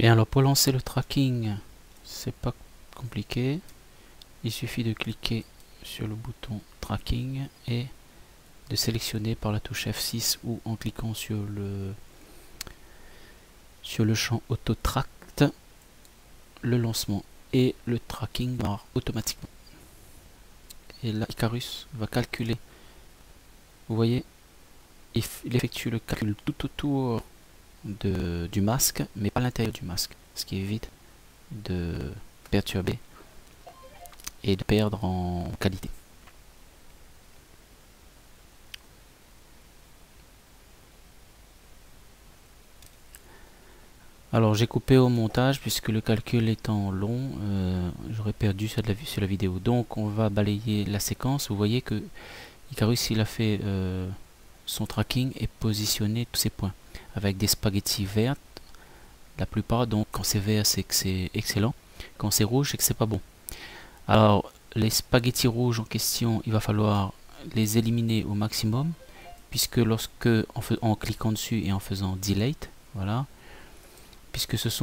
Bien, alors pour lancer le tracking, c'est pas compliqué. Il suffit de cliquer sur le bouton tracking et de sélectionner par la touche F6 ou en cliquant sur le champ auto-tract le lancement et le tracking démarre automatiquement. Et là, Icarus va calculer. Vous voyez, il effectue le calcul tout autour du masque, mais pas à l'intérieur du masque, ce qui évite de perturber et de perdre en qualité. Alors j'ai coupé au montage puisque le calcul étant long, j'aurais perdu ça de la vue sur la vidéo. Donc on va balayer la séquence. Vous voyez que Icarus il a fait son tracking et positionné tous ses points avec des spaghettis vertes. La plupart, donc quand c'est vert c'est que c'est excellent, quand c'est rouge c'est que c'est pas bon. Alors les spaghettis rouges en question, il va falloir les éliminer au maximum, puisque lorsque en cliquant dessus et en faisant delete, voilà, puisque ce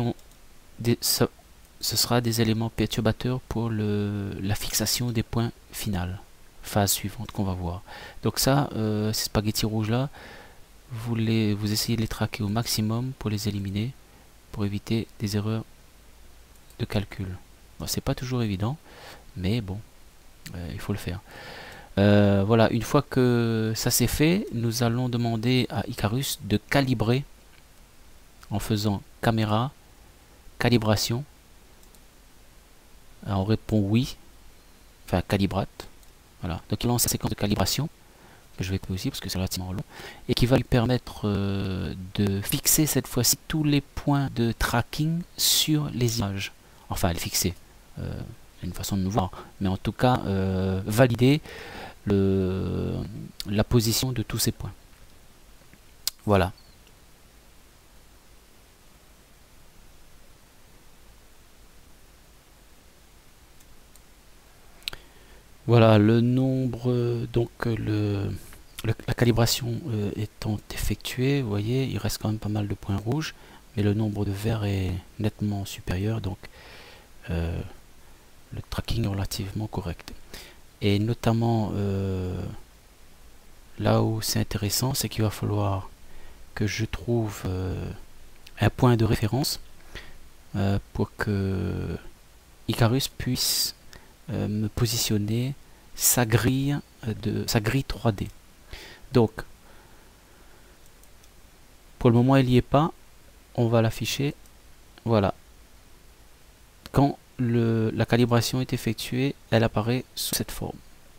sera des éléments perturbateurs pour la fixation des points finales, phase suivante qu'on va voir. Donc ça, ces spaghettis rouges là, vous essayez de les traquer au maximum pour les éliminer, pour éviter des erreurs de calcul. Bon, c'est pas toujours évident, mais bon, il faut le faire. Voilà, une fois que ça c'est fait, nous allons demander à Icarus de calibrer en faisant caméra, calibration. Alors, on répond oui, enfin calibrate. Voilà, donc il lance la séquence de calibration, que je vais couper aussi parce que c'est relativement long, et qui va lui permettre de fixer cette fois-ci tous les points de tracking sur les images. Enfin, les fixer, une façon de nous voir, mais en tout cas valider la position de tous ces points. Voilà. Voilà, le nombre, donc la calibration étant effectuée, vous voyez, il reste quand même pas mal de points rouges, mais le nombre de verts est nettement supérieur, donc le tracking est relativement correct. Et notamment, là où c'est intéressant, c'est qu'il va falloir que je trouve un point de référence pour que Icarus puisse me positionner sa grille 3D. Donc pour le moment elle n'y est pas, on va l'afficher. Voilà, quand la calibration est effectuée, elle apparaît sous cette forme,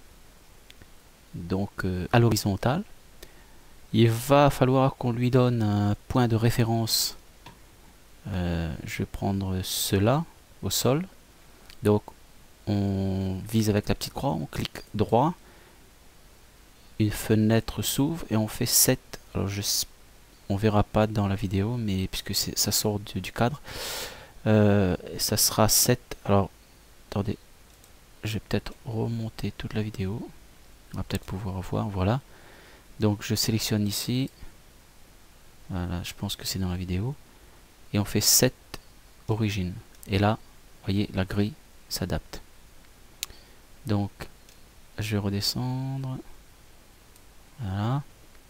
donc à l'horizontale. Il va falloir qu'on lui donne un point de référence. Je vais prendre cela au sol, donc on vise avec la petite croix, on clique droit, une fenêtre s'ouvre et on fait 7. Alors on verra pas dans la vidéo, mais puisque ça sort du cadre, ça sera 7. Alors attendez, je vais peut-être remonter toute la vidéo, on va peut-être pouvoir voir. Voilà, donc je sélectionne ici, voilà, je pense que c'est dans la vidéo, et on fait 7 origine, et là vous voyez la grille s'adapte. Donc je vais redescendre, voilà,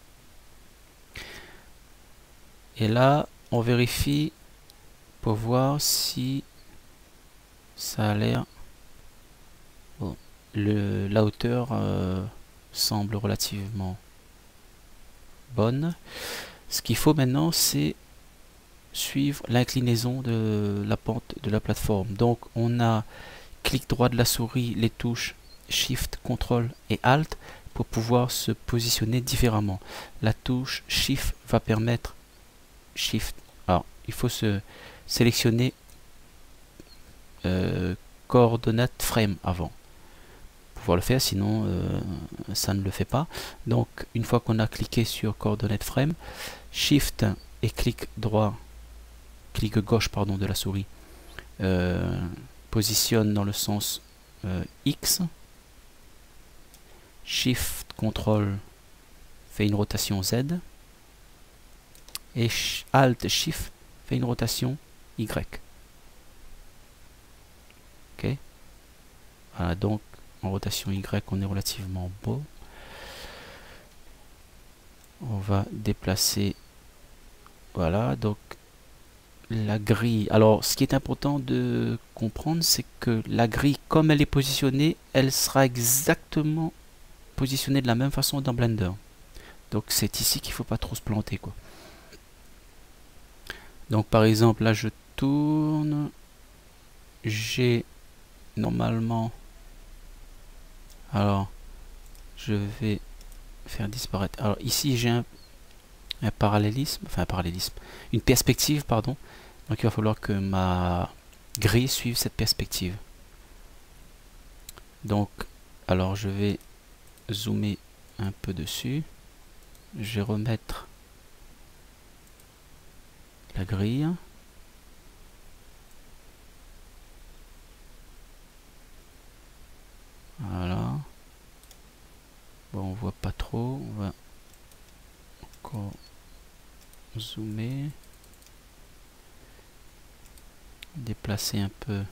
et là on vérifie pour voir si ça a l'air bon. La hauteur semble relativement bonne. Ce qu'il faut maintenant, c'est suivre l'inclinaison de la pente de la plateforme. Donc on a clic droit de la souris, les touches Shift, Ctrl et Alt pour pouvoir se positionner différemment. La touche Shift va permettre Shift. Alors il faut se sélectionner coordonnées frame avant pour pouvoir le faire, sinon ça ne le fait pas. Donc une fois qu'on a cliqué sur coordonnées frame, Shift et clic gauche pardon de la souris positionne dans le sens X. Shift Ctrl fait une rotation Z et Alt Shift fait une rotation Y. Ok. Voilà, donc en rotation Y, on est relativement beau. On va déplacer. Voilà, donc la grille. Alors, ce qui est important de comprendre, c'est que la grille, comme elle est positionnée, elle sera exactement positionnée de la même façon dans Blender. Donc, c'est ici qu'il ne faut pas trop se planter, quoi. Donc, par exemple, là, je tourne. J'ai normalement. Alors, je vais faire disparaître. Alors, ici, j'ai un parallélisme, enfin un parallélisme, une perspective, pardon. Donc il va falloir que ma grille suive cette perspective. Donc, alors je vais zoomer un peu dessus. Je vais remettre la grille. Voilà. Bon, on voit pas trop. On va encore zoomer. Déplacer un peu.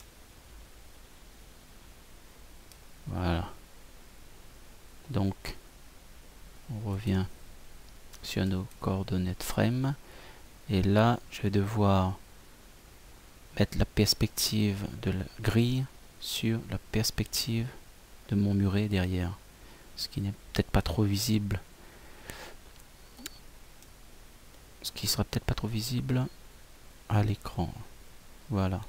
Voilà. Donc, on revient sur nos coordonnées frame. Et là, je vais devoir mettre la perspective de la grille sur la perspective de mon muret derrière. Ce qui n'est peut-être pas trop visible. Ce qui sera peut-être pas trop visible à l'écran. Voilà.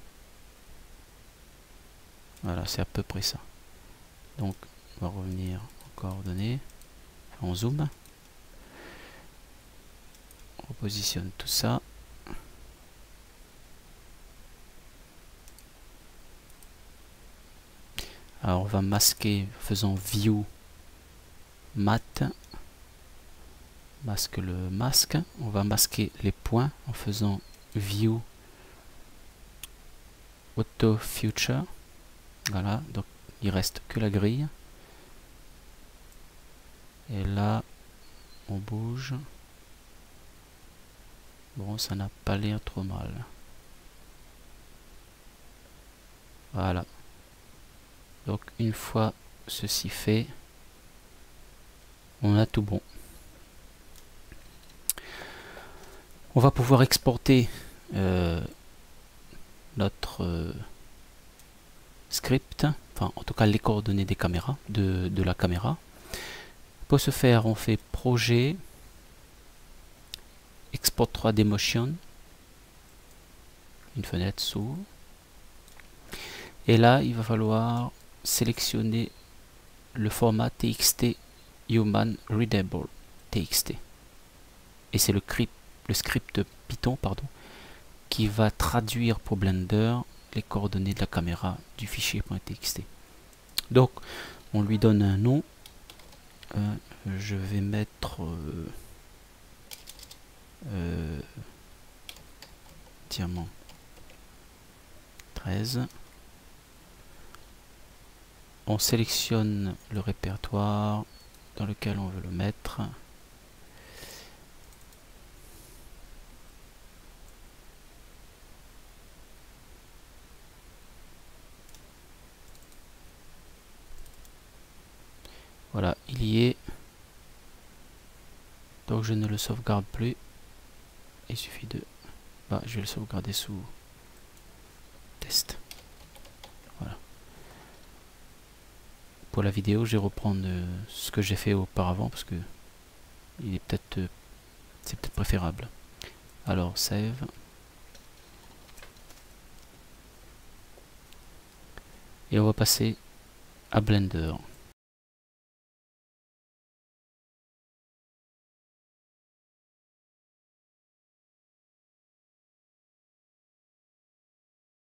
Voilà, c'est à peu près ça. Donc, on va revenir en coordonnées. On zoom. On repositionne tout ça. Alors, on va masquer en faisant View, Mat. Masque le masque. On va masquer les points en faisant View, Auto Future. Voilà, donc il reste que la grille. Et là, on bouge. Bon, ça n'a pas l'air trop mal. Voilà. Donc une fois ceci fait, on a tout bon. On va pouvoir exporter notre script, enfin en tout cas les coordonnées des caméras, de la caméra. Pour ce faire, on fait projet, export 3D motion, une fenêtre s'ouvre, et là il va falloir sélectionner le format TXT Human Readable TXT, et c'est le script Python pardon, qui va traduire pour Blender les coordonnées de la caméra du fichier .txt. Donc on lui donne un nom. Je vais mettre diamant 13. On sélectionne le répertoire dans lequel on veut le mettre. Voilà, il y est. Donc je ne le sauvegarde plus. Il suffit de... Bah, je vais le sauvegarder sous test. Voilà. Pour la vidéo, je vais reprendre ce que j'ai fait auparavant parce que il est peut-être c'est peut-être préférable. Alors save. Et on va passer à Blender.